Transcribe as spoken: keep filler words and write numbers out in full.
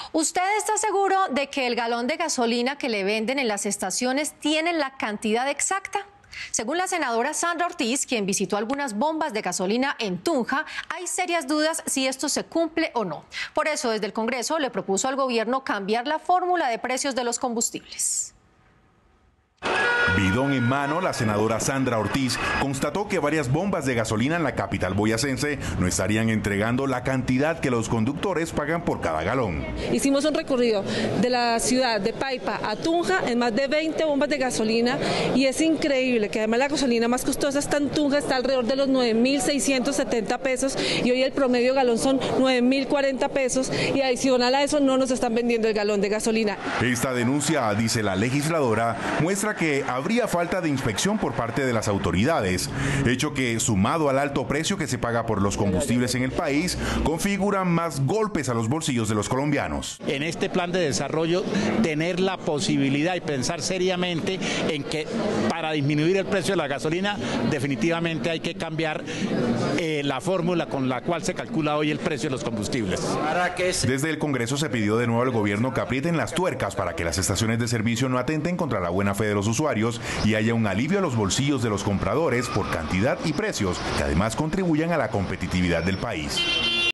¿Usted está seguro de que el galón de gasolina que le venden en las estaciones tiene la cantidad exacta? Según la senadora Sandra Ortiz, quien visitó algunas bombas de gasolina en Tunja, hay serias dudas si esto se cumple o no. Por eso, desde el Congreso le propuso al gobierno cambiar la fórmula de precios de los combustibles. Bidón en mano, la senadora Sandra Ortiz constató que varias bombas de gasolina en la capital boyacense no estarían entregando la cantidad que los conductores pagan por cada galón. Hicimos un recorrido de la ciudad de Paipa a Tunja en más de veinte bombas de gasolina y es increíble que además la gasolina más costosa está en Tunja, está alrededor de los nueve mil seiscientos setenta pesos y hoy el promedio galón son nueve mil cuarenta pesos y adicional a eso no nos están vendiendo el galón de gasolina. Esta denuncia, dice la legisladora, muestra que habría falta de inspección por parte de las autoridades, hecho que, sumado al alto precio que se paga por los combustibles en el país, configura más golpes a los bolsillos de los colombianos. En este plan de desarrollo, tener la posibilidad y pensar seriamente en que para disminuir el precio de la gasolina, definitivamente hay que cambiar eh, la fórmula con la cual se calcula hoy el precio de los combustibles. Desde el Congreso se pidió de nuevo al gobierno que aprieten las tuercas para que las estaciones de servicio no atenten contra la buena fe de los usuarios y haya un alivio a los bolsillos de los compradores por cantidad y precios que además contribuyan a la competitividad del país.